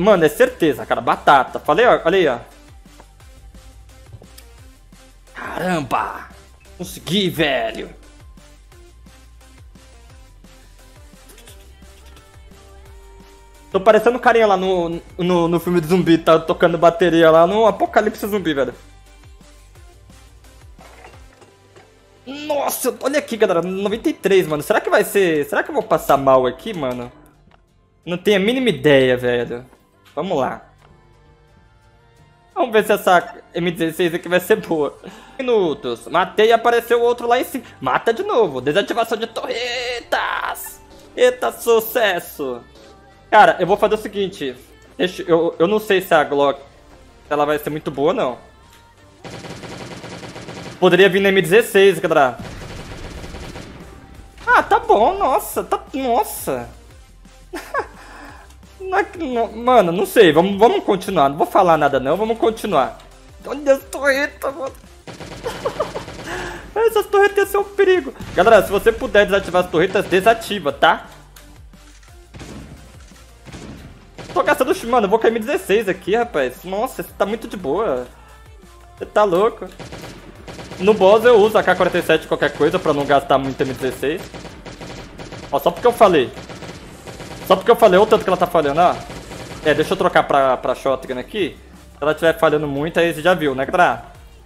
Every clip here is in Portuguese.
Mano, é certeza, cara. Batata. Falei, ó. Olha aí, ó. Caramba! Consegui, velho. Tô parecendo um carinha lá no filme de zumbi, tá tocando bateria lá no Apocalipse Zumbi, velho. Nossa, olha aqui, galera, 93, mano. Será que vai ser... Será que eu vou passar mal aqui, mano? Não tenho a mínima ideia, velho. Vamos lá. Vamos ver se essa M16 aqui vai ser boa. Minutos. Matei e apareceu outro lá em cima. Mata de novo. Desativação de torretas. Eita, sucesso. Cara, eu vou fazer o seguinte. Eu não sei se a Glock ela vai ser muito boa, não. Poderia vir na M16, galera. Ah, tá bom. Nossa, nossa. Mano, não sei. Vamos continuar. Não vou falar nada, não. Vamos continuar. Olha as torretas, mano. Essas torretas iam ser um perigo. Galera, se você puder desativar as torretas, desativa, tá? Tô gastando... Mano, eu vou cair M16 aqui, rapaz. Nossa, você tá muito de boa. Você tá louco. No boss eu uso a K-47 qualquer coisa pra não gastar muito M16. Ó, só porque eu falei. Só porque eu falei, olha o tanto que ela tá falhando, ó. É, deixa eu trocar pra shotgun aqui. Se ela estiver falhando muito, aí você já viu, né, galera?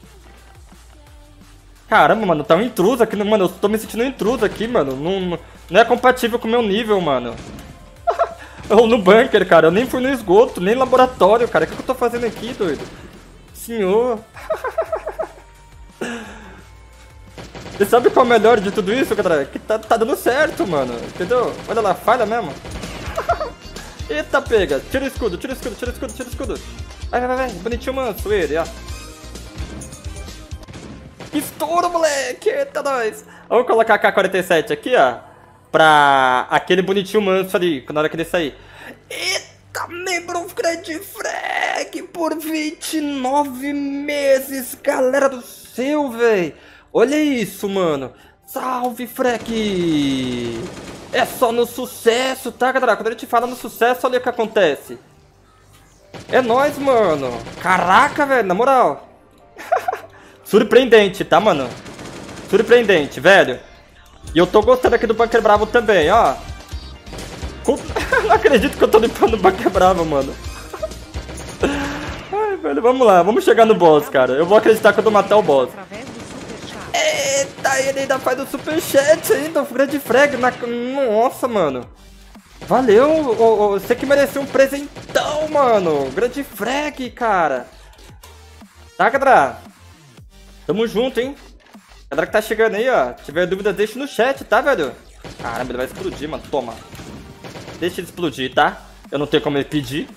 Caramba, mano, tá um intruso aqui. Mano, eu tô me sentindo um intruso aqui, mano. Não é compatível com o meu nível, mano. Eu no bunker, cara. Eu nem fui no esgoto, nem laboratório, cara. O que eu tô fazendo aqui, doido? Senhor. Você sabe qual é o melhor de tudo isso, galera? Que tá dando certo, mano. Entendeu? Olha lá, falha mesmo. Eita, pega. Tira o escudo, tira o escudo, tira o escudo, tira o escudo. Vai. Bonitinho, manso, ele, ó. Estouro, moleque. Eita, nós. Vamos colocar a K-47 aqui, ó. Pra aquele bonitinho manso ali, na hora que ele sair. Eita, membro grande frag por 29 meses, galera do céu, velho. Olha isso, mano. Salve, frag. É só no sucesso, tá, galera? Quando a gente fala no sucesso, olha o que acontece. É nóis, mano. Caraca, velho, na moral. Surpreendente, tá, mano? Surpreendente, velho. E eu tô gostando aqui do Bunker Bravo também, ó. Não acredito que eu tô limpando o Bunker Bravo, mano. Ai, velho, vamos lá. Vamos chegar no boss, cara. Eu vou acreditar quando eu matar o boss. Eita, ele ainda faz o superchat ainda, o grande frag. Nossa, mano. Valeu, você que mereceu um presentão, mano. Grande frag, cara. Tá, galera? Tamo junto, hein? Galera que tá chegando aí, ó. Se tiver dúvida, deixa no chat, tá, velho? Caramba, ele vai explodir, mano. Toma. Deixa ele explodir, tá? Eu não tenho como ele pedir.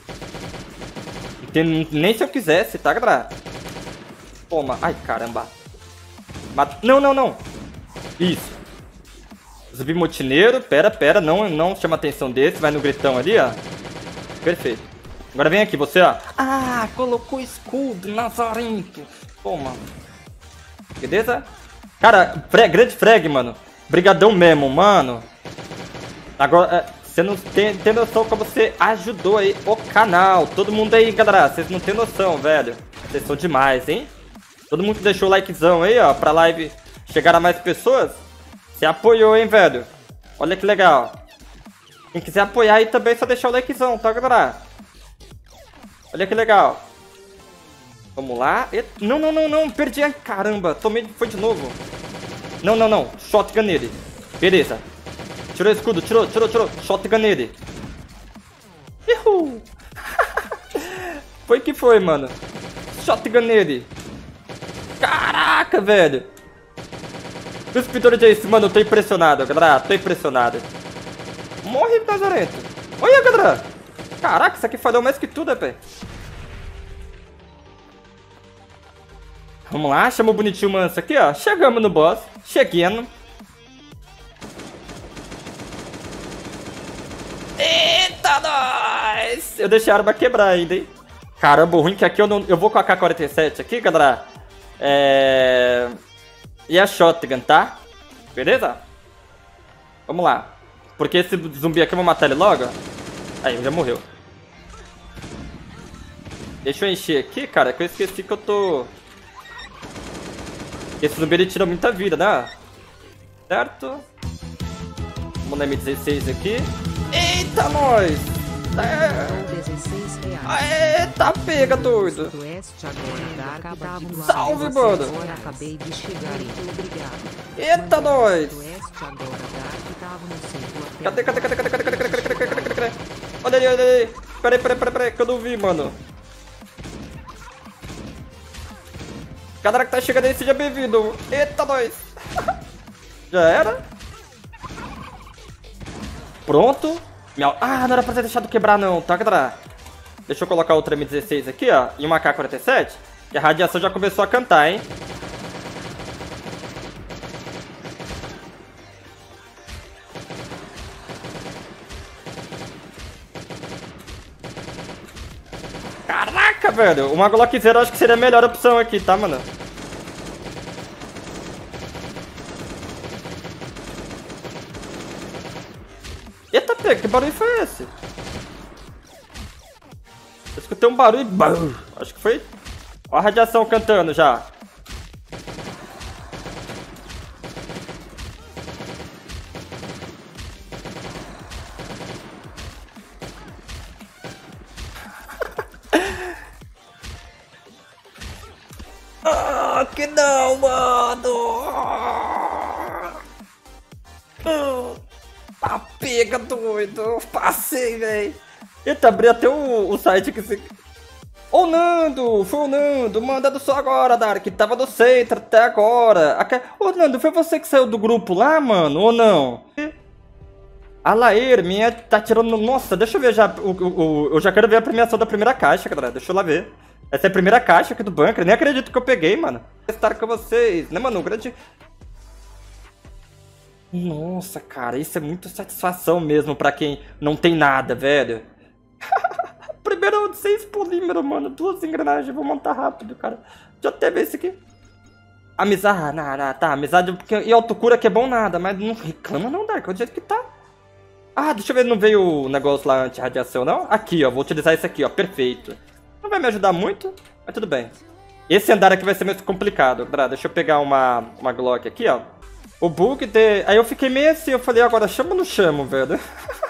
Nem se eu quisesse, tá, galera? Toma. Ai, caramba. Não. Isso. Zumbi motineiro. Pera. Não chama atenção desse. Vai no gritão ali, ó. Perfeito. Agora vem aqui, você, ó. Ah, colocou escudo, Nazarento. Toma. Beleza? Cara, grande frag, mano. Brigadão mesmo, mano. Agora, você não tem noção como você ajudou aí o canal. Todo mundo aí, galera. Vocês não tem noção, velho. Vocês são demais, hein? Todo mundo que deixou o likezão aí, ó, pra live chegar a mais pessoas. Você apoiou, hein, velho? Olha que legal. Quem quiser apoiar aí também, é só deixar o likezão, tá, galera? Olha que legal. Vamos lá. Não. Perdi. Ai, caramba. Tomei. Foi de novo. Não. Shotgun nele. Beleza. Tirou o escudo. Tirou. Shotgun nele. Uhul. Foi que foi, mano. Shotgun nele. Caraca, velho. Cuspidor de Ace. Mano, eu tô impressionado, galera. Tô impressionado. Morre, Nazarento. Olha, galera. Caraca, isso aqui falhou mais que tudo, velho. Vamos lá, chama o bonitinho manso aqui, ó. Chegamos no boss. Cheguemos. Eita, nós! Eu deixei a arma quebrar ainda, hein? Caramba, o ruim que aqui eu vou com a K-47 aqui, galera. E a shotgun, tá? Beleza? Vamos lá. Porque esse zumbi aqui eu vou matar ele logo. Aí, já morreu. Deixa eu encher aqui, cara, que eu esqueci que eu tô... Esse zumbi ele tira muita vida, né? Certo? Vamos na M16 aqui. Eita, nós! Eita, pega, doido! Salve, mano! Eita, nós! Cadê? Olha aí! Peraí, que eu não vi, mano. Galera que tá chegando aí, seja bem-vindo. Eita, nós! Já era? Pronto. Ah, não era pra ter deixado quebrar não, tá, galera? Deixa eu colocar outra M16 aqui, ó. E uma K-47. E a radiação já começou a cantar, hein? Caraca, velho. Uma Glock Zero eu acho que seria a melhor opção aqui, tá, mano? Eita, pega, que barulho foi esse? Eu escutei um barulho. Acho que foi. Ó a radiação cantando já. Ah, que não, mano! Tá pega, doido! Passei, velho! Eita, abri até o site aqui. Ô Nando! Foi o Nando! Mandando só agora, Dark! Tava no centro até agora! Ô Nando, foi você que saiu do grupo lá, mano? Ou não? A Laer, minha tá tirando. Nossa, deixa eu ver já. Eu já quero ver a premiação da primeira caixa, galera. Deixa eu lá ver. Essa é a primeira caixa aqui do bunker. Nem acredito que eu peguei, mano. Vou estar com vocês, né, mano? Grande. Nossa, cara, isso é muito satisfação mesmo pra quem não tem nada, velho. Primeiro 6 polímeros, mano. 2 engrenagens. Vou montar rápido, cara. Deixa eu até ver isso aqui. Amizade, tá. Amizade e autocura que é bom nada. Mas não reclama não, Dark. É do jeito que tá. Ah, deixa eu ver, não veio o negócio lá anti-radiação, não? Aqui, ó. Vou utilizar esse aqui, ó. Perfeito. Não vai me ajudar muito, mas tudo bem. Esse andar aqui vai ser mais complicado. Deixa eu pegar uma Glock aqui, ó. O bug de... Aí eu fiquei meio assim, eu falei, agora chama ou não chamo, velho?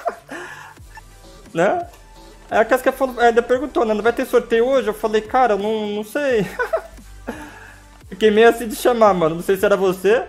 Né? Aí a Casca ainda perguntou, né? Não vai ter sorteio hoje? Eu falei, cara, eu não sei. Fiquei meio assim de chamar, mano. Não sei se era você.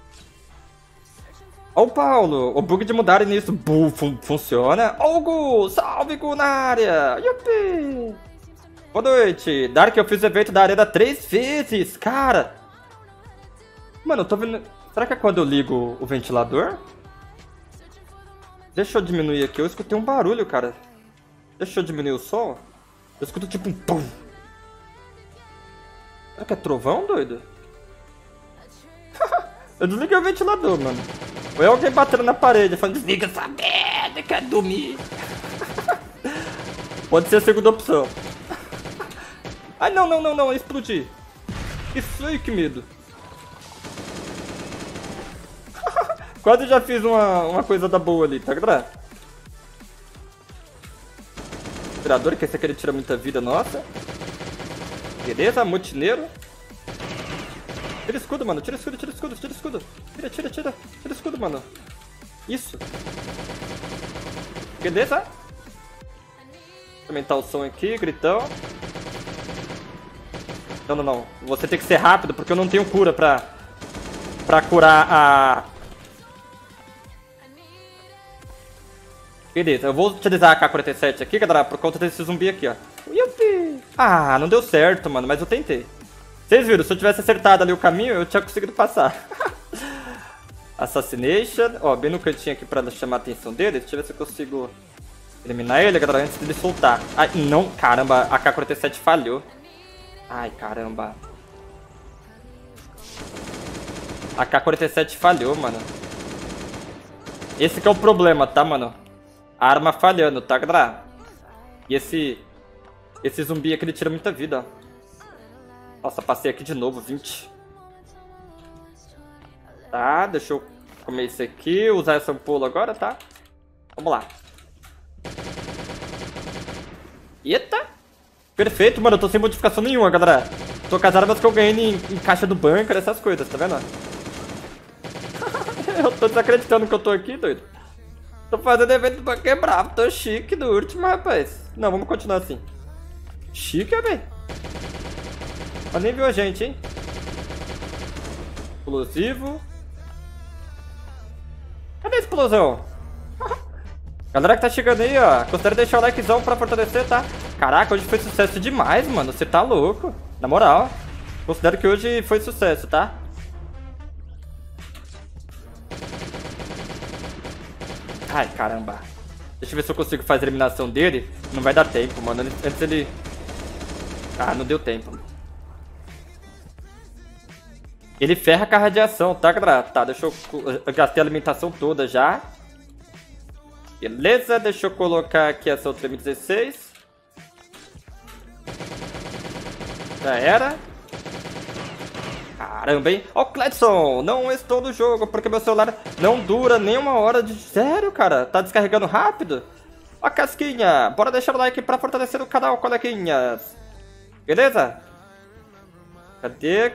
Ó o Paulo, o bug de mudar nisso. Funciona. Ó o Gu, salve Gu na área. Yupi. Boa noite. Dark, eu fiz o evento da arena 3 vezes, cara. Mano, eu tô vendo... Será que é quando eu ligo o ventilador? Deixa eu diminuir aqui. Eu escutei um barulho, cara. Deixa eu diminuir o som. Eu escuto tipo um pum. Será que é trovão, doido? Eu desliguei o ventilador, mano. Ou é alguém batendo na parede falando, desliga essa merda, quer dormir. Pode ser a segunda opção. Ai, não, explodi. Isso aí, que medo. Quase já fiz uma coisa da boa ali, tá, galera? Tirador, que esse aqui ele tira muita vida, nossa. Beleza, mutineiro. Tira escudo, mano, tira escudo. Tira escudo, mano. Isso. Beleza. Aumentar o som aqui, gritão. Não. Você tem que ser rápido, porque eu não tenho cura pra curar a... Beleza, eu vou utilizar a K-47 aqui, galera, por conta desse zumbi aqui, ó. Yupi! Ah, não deu certo, mano, mas eu tentei. Vocês viram, se eu tivesse acertado ali o caminho, eu tinha conseguido passar. Assassination. Ó, bem no cantinho aqui pra chamar a atenção dele. Deixa eu ver se eu consigo eliminar ele, galera, antes dele soltar. Ai, não, caramba, a K-47 falhou. Ai, caramba. A K-47 falhou, mano. Esse que é o problema, tá, mano? A arma falhando, tá, galera? E esse zumbi aqui, ele tira muita vida, ó. Nossa, passei aqui de novo, 20. Tá, deixa eu comer isso aqui, usar essa ampola agora, tá? Vamos lá. Eita! Perfeito, mano. Eu tô sem modificação nenhuma, galera. Tô com as armas que eu ganhei em caixa do bunker, essas coisas, tá vendo? Eu tô desacreditando que eu tô aqui, doido. Tô fazendo evento do bunker bravo. Tô chique no último, rapaz. Não, vamos continuar assim. Chique, velho. Mas nem viu a gente, hein? Explosivo. Cadê a explosão? Galera que tá chegando aí, ó. Considere deixar o likezão pra fortalecer, tá? Caraca, hoje foi sucesso demais, mano. Você tá louco. Na moral. Considero que hoje foi sucesso, tá? Ai, caramba. Deixa eu ver se eu consigo fazer a eliminação dele. Não vai dar tempo, mano. Antes ele... Ah, não deu tempo. Ele ferra com a radiação, tá, galera? Tá, deixa eu gastei a alimentação toda já. Beleza, deixa eu colocar aqui essa outra M16. Já era. Caramba, hein? Ó, Cledson, não estou no jogo porque meu celular não dura nem uma hora de... Sério, cara? Tá descarregando rápido? Ó, Casquinha, bora deixar o like pra fortalecer o canal, coleguinhas. Beleza? Cadê?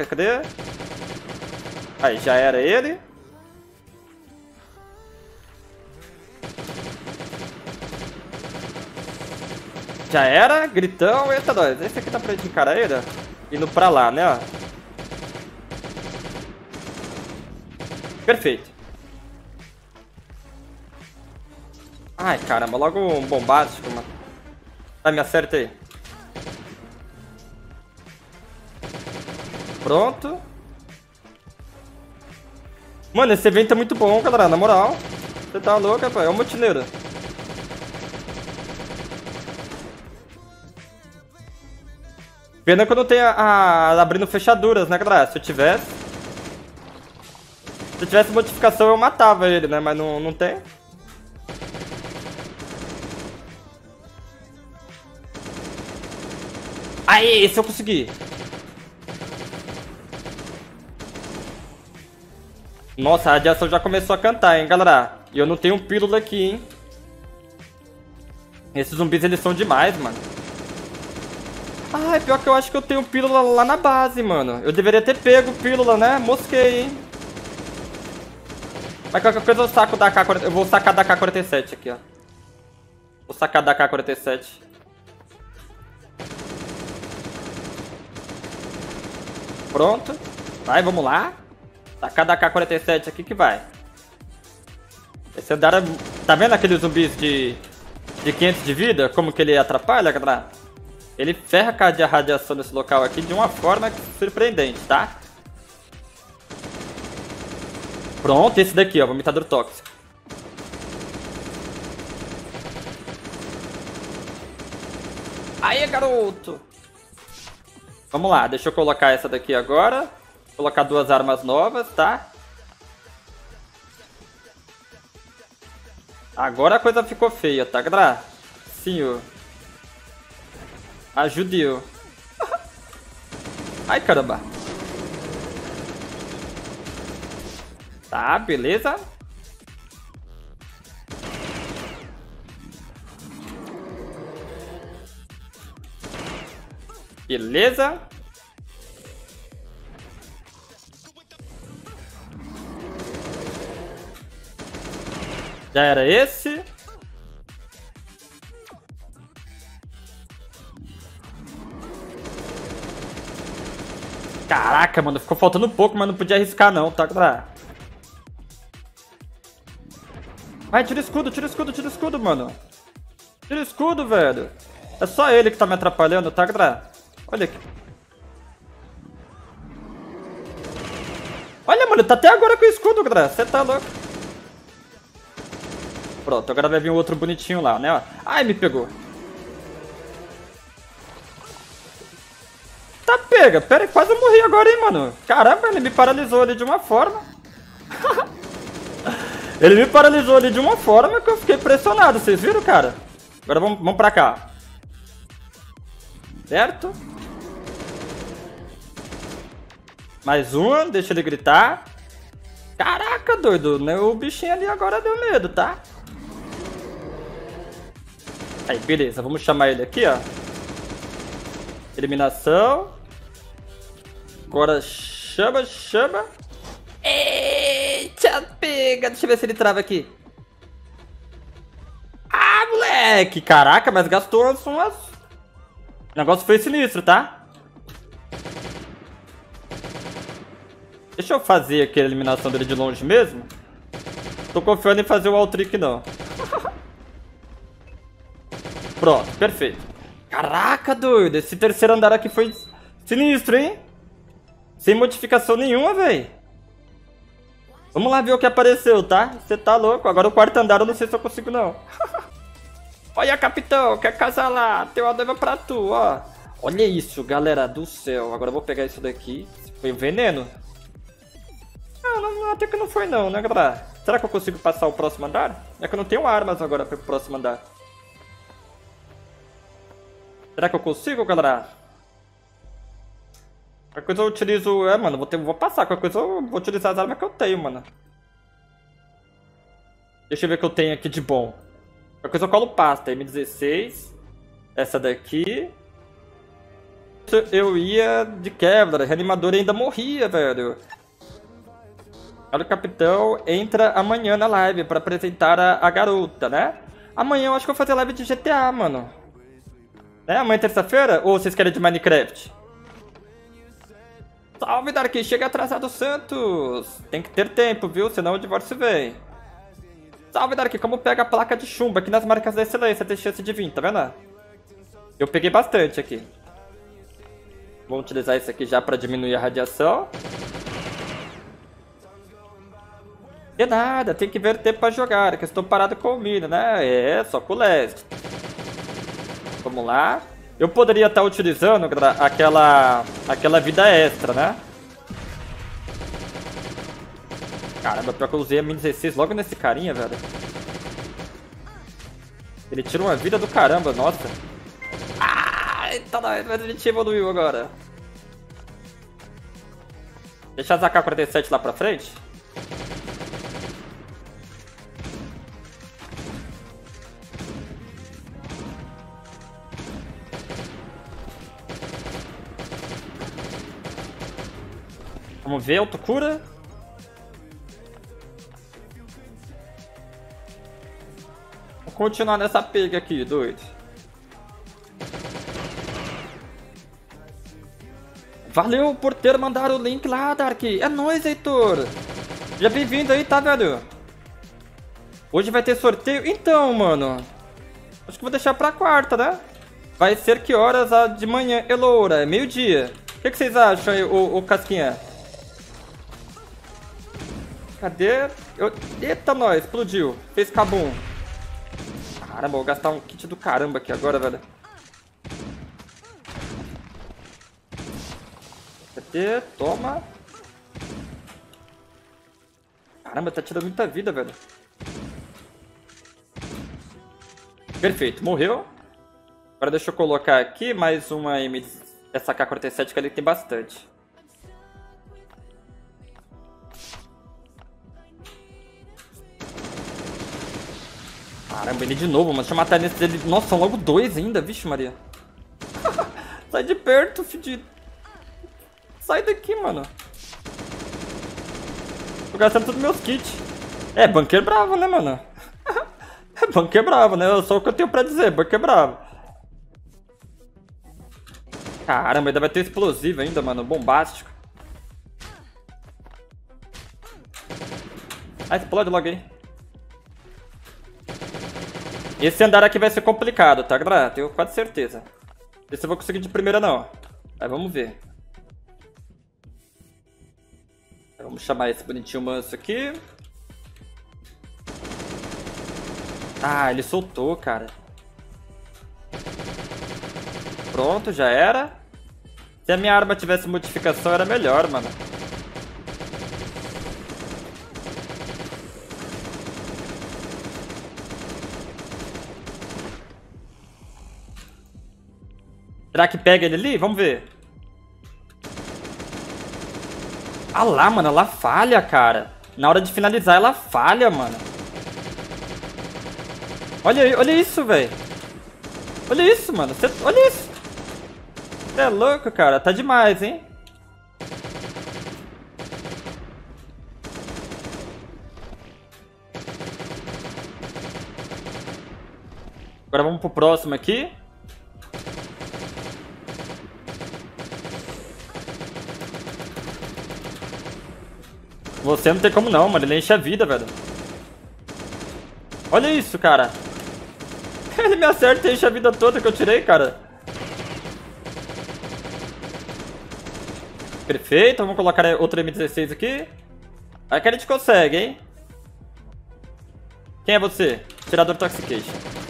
Aí, já era ele. Já era, gritão, eita nós. Esse aqui tá pra gente encarar ele, ó. Indo pra lá, né, ó. Perfeito. Ai, caramba, logo um bombástico, mano. Vai, me acerta aí. Pronto. Mano, esse evento é muito bom, galera, na moral. Você tá louco, rapaz? É o motineiro. Pena que eu não tenho abrindo fechaduras, né, galera? Se eu tivesse modificação, eu matava ele, né? Mas não tem. Aí, esse eu consegui. Nossa, a radiação já começou a cantar, hein, galera? E eu não tenho pílula aqui, hein? Esses zumbis, eles são demais, mano. Ah, pior que eu acho que eu tenho pílula lá na base, mano. Eu deveria ter pego pílula, né? Mosquei, hein? Mas qualquer coisa eu saco da AK-47. Eu vou sacar da AK-47 aqui, ó. Vou sacar da AK-47. Pronto. Vai, vamos lá. Sacar da AK-47 aqui que vai. Esse andar... Tá vendo aqueles zumbis de 500 de vida? Como que ele atrapalha, galera? Ele ferra a radiação nesse local aqui de uma forma surpreendente, tá? Pronto, esse daqui, ó, vomitador tóxico. Aí, garoto! Vamos lá, deixa eu colocar essa daqui agora. Vou colocar duas armas novas, tá? Agora a coisa ficou feia, tá, galera? Senhor. Ajude eu. Ai, caramba. Tá, beleza. Beleza. Já era esse. Caraca, mano, ficou faltando pouco, mas não podia arriscar não, tá, galera? Vai, tira o escudo, mano. Tira o escudo, velho. É só ele que tá me atrapalhando, tá, galera? Olha aqui. Olha, mano, tá até agora com o escudo, galera. Você tá louco. Pronto, agora vai vir o outro bonitinho lá, né? Ai, me pegou. Tá pega. Pera aí, quase eu morri agora, hein, mano. Caramba, ele me paralisou ali de uma forma. Ele me paralisou ali de uma forma que eu fiquei impressionado. Vocês viram, cara? Agora vamos pra cá. Certo? Mais uma, deixa ele gritar. Caraca, doido. O bichinho ali agora deu medo, tá? Aí, beleza. Vamos chamar ele aqui, ó. Eliminação. Agora chama, chama. Eita, pega. Deixa eu ver se ele trava aqui. Ah, moleque. Caraca, mas gastou umas... O negócio foi sinistro, tá? Deixa eu fazer aqui a eliminação dele de longe mesmo. Tô confiando em fazer o all-trick, não. Pronto, perfeito. Caraca, doido. Esse terceiro andar aqui foi sinistro, hein? Sem modificação nenhuma, velho. Vamos lá ver o que apareceu, tá? Você tá louco. Agora o quarto andar eu não sei se eu consigo, não. Olha, capitão. Quer casar lá? Tem uma noiva pra tu, ó. Olha isso, galera do céu. Agora eu vou pegar isso daqui. Foi o veneno? Não, até que não foi não, né, galera? Será que eu consigo passar o próximo andar? É que eu não tenho armas agora para o próximo andar. Será que eu consigo, galera? Qualquer coisa eu utilizo... É, mano, vou passar. Qualquer coisa eu vou utilizar as armas que eu tenho, mano. Deixa eu ver o que eu tenho aqui de bom. Qualquer coisa eu colo pasta. M16. Essa daqui. Eu ia de quebra. Reanimador ainda morria, velho. Olha, o capitão entra amanhã na live pra apresentar a garota, né? Amanhã eu acho que eu vou fazer live de GTA, mano. Né? Amanhã é terça-feira? Ou vocês querem de Minecraft? Salve, Dark! Chega atrasado, Santos! Tem que ter tempo, viu? Senão o divórcio vem. Salve, Dark! Como pega a placa de chumbo aqui nas marcas da excelência? Tem chance de vir, tá vendo? Eu peguei bastante aqui. Vou utilizar isso aqui já pra diminuir a radiação. De nada, tem que ver tempo pra jogar, que eu estou parado com o milho, né? É, só com o leste. Vamos lá. Eu poderia estar utilizando aquela vida extra, né? Caramba, pior que eu usei a M16 logo nesse carinha, velho. Ele tira uma vida do caramba, nossa. Ah, eita, mas a gente evoluiu agora. Deixa as AK-47 lá pra frente. Vamos ver, autocura. Vou continuar nessa pega aqui, doido. Valeu por ter mandado o link lá, Dark. É nóis, Heitor. Já bem-vindo aí, tá, velho? Hoje vai ter sorteio? Então, mano. Acho que vou deixar pra quarta, né? Vai ser que horas de manhã? Eloura, é meio-dia. O que vocês acham aí, o Casquinha? Cadê? Eita, nós, explodiu. Fez cabum. Caramba, vou gastar um kit do caramba aqui agora, velho. Cadê? Toma. Caramba, tá tirando muita vida, velho. Perfeito, morreu. Agora deixa eu colocar aqui mais uma essa AK-47 que ele tem bastante. Caramba, ele de novo, mano. Deixa eu matar nesse dele. Nossa, são logo dois ainda. Vixe, Maria. Sai de perto, fedido. Sai daqui, mano. Tô gastando todos meus kits. É, bunker bravo, né, mano? É bunker bravo, né? Só o que eu tenho pra dizer. Bunker bravo. Caramba, ainda vai ter explosivo ainda, mano. Bombástico. Ah, explode logo aí. Esse andar aqui vai ser complicado, tá, galera? Tenho quase certeza. Não sei se eu vou conseguir de primeira, não. Aí vamos ver. Vamos chamar esse bonitinho manso aqui. Ah, ele soltou, cara. Pronto, já era. Se a minha arma tivesse modificação, era melhor, mano. Será que pega ele ali? Vamos ver. Ah lá, mano, ela falha, cara. Na hora de finalizar, ela falha, mano. Olha isso, velho. Olha isso, mano. Olha isso. Você é louco, cara. Tá demais, hein? Agora vamos pro próximo aqui. Você não tem como não, mano. Ele enche a vida, velho. Olha isso, cara. Ele me acerta e enche a vida toda que eu tirei, cara. Perfeito. Vamos colocar outro M16 aqui. Aí que a gente consegue, hein? Quem é você? Tirador Toxication.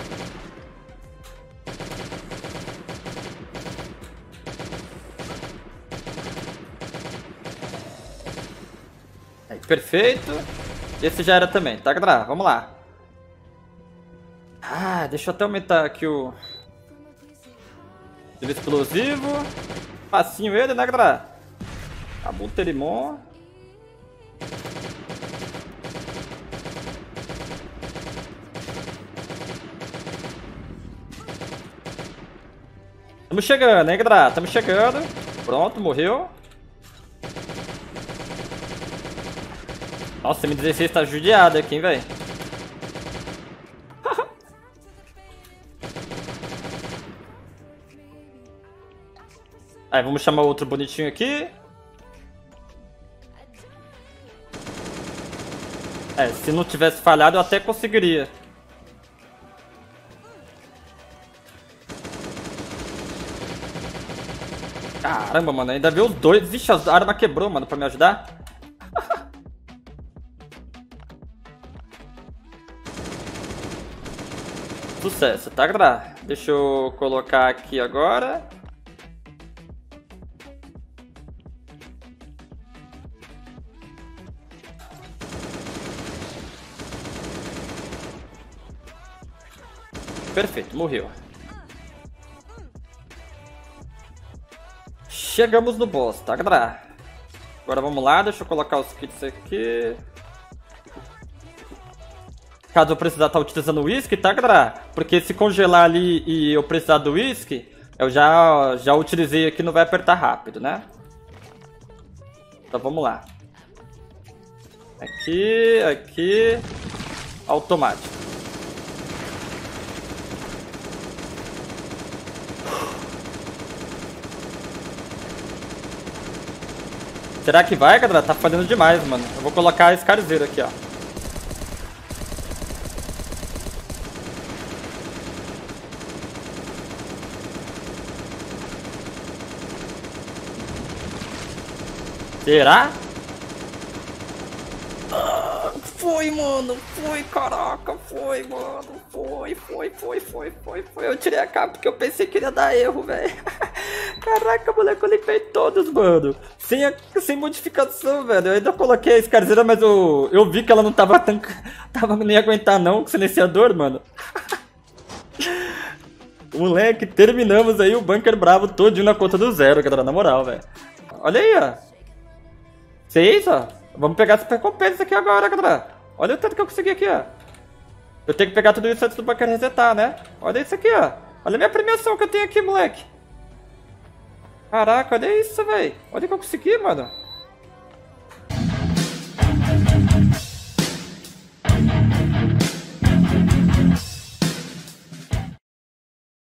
Aí, perfeito. Esse já era também. Tá, galera? Vamos lá. Ah, deixa eu até aumentar aqui o explosivo. Facinho ele, né, galera? Abuterimon. Tamo chegando, hein, galera? Tamo chegando. Pronto, morreu. Nossa, M16 tá judiado aqui, hein, velho. Aí, vamos chamar outro bonitinho aqui. É, se não tivesse falhado, eu até conseguiria. Caramba, mano, ainda veio os dois. Vixe, a arma quebrou, mano, pra me ajudar. Sucesso, tá, galera? Deixa eu colocar aqui agora. Perfeito, morreu. Chegamos no boss, tá, galera? Agora vamos lá, deixa eu colocar os kits aqui. Caso eu precisar estar utilizando o whisky, tá, galera? Porque se congelar ali e eu precisar do whisky, eu já utilizei aqui, não vai apertar rápido, né? Então vamos lá. Aqui. Automático. Será que vai, galera? Tá falhando demais, mano. Eu vou colocar esse carzeiro aqui, ó. Será? Foi, mano. Foi, caraca. Foi, mano. Foi. Eu tirei a capa porque eu pensei que ia dar erro, velho. Caraca, moleque, eu limpei todos, mano. Sem modificação, velho. Eu ainda coloquei a escarzeira, mas eu vi que ela não tava tão... não ia aguentar não com o silenciador, mano. Moleque, terminamos aí o Bunker Bravo todinho na conta do zero, galera. Na moral, velho. Olha aí, ó. 6, ó. Vamos pegar essa recompensa aqui agora, galera. Olha o tanto que eu consegui aqui, ó. Eu tenho que pegar tudo isso antes do bunker resetar, né? Olha isso aqui, ó. Olha a minha premiação que eu tenho aqui, moleque. Caraca, olha isso, velho. Olha o que eu consegui, mano.